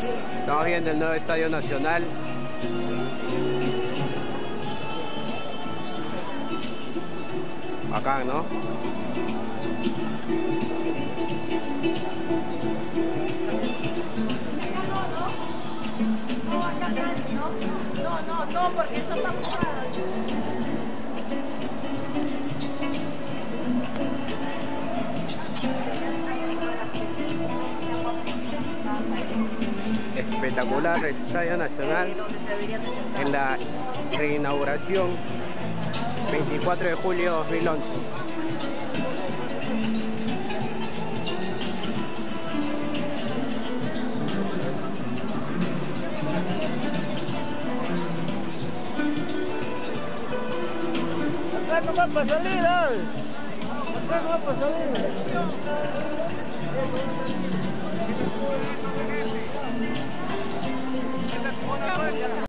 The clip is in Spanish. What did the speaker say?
Estamos viendo el nuevo Estadio Nacional. Acá, ¿no? No, porque esto está mojado. Espectacular el Estadio Nacional en la reinauguración 24 de julio 2011. Acá no va para salir, acá no va para salir.